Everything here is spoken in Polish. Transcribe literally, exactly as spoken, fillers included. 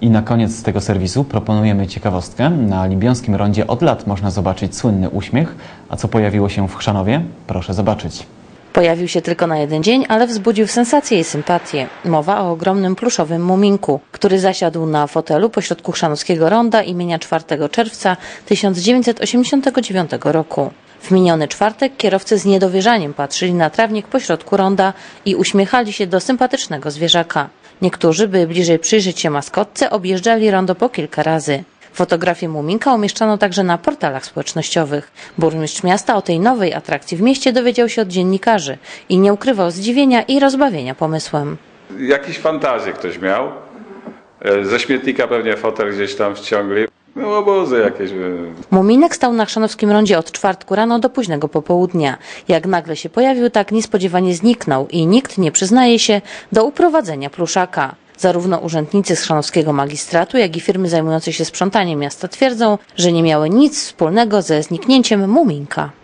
I na koniec z tego serwisu proponujemy ciekawostkę. Na Libiąskim Rondzie od lat można zobaczyć słynny uśmiech. A co pojawiło się w Chrzanowie? Proszę zobaczyć. Pojawił się tylko na jeden dzień, ale wzbudził sensację i sympatię. Mowa o ogromnym pluszowym muminku, który zasiadł na fotelu pośrodku Chrzanowskiego Ronda imienia czwartego czerwca tysiąc dziewięćset osiemdziesiątego dziewiątego roku. W miniony czwartek kierowcy z niedowierzaniem patrzyli na trawnik pośrodku ronda i uśmiechali się do sympatycznego zwierzaka. Niektórzy, by bliżej przyjrzeć się maskotce, objeżdżali rondo po kilka razy. Fotografię muminka umieszczano także na portalach społecznościowych. Burmistrz miasta o tej nowej atrakcji w mieście dowiedział się od dziennikarzy i nie ukrywał zdziwienia i rozbawienia pomysłem. Jakiś fantazję ktoś miał. Ze śmietnika pewnie fotel gdzieś tam wciągli. No obozy jakieś. Muminek stał na Chrzanowskim Rondzie od czwartku rano do późnego popołudnia. Jak nagle się pojawił, tak niespodziewanie zniknął i nikt nie przyznaje się do uprowadzenia pluszaka. Zarówno urzędnicy z chrzanowskiego magistratu, jak i firmy zajmujące się sprzątaniem miasta twierdzą, że nie miały nic wspólnego ze zniknięciem muminka.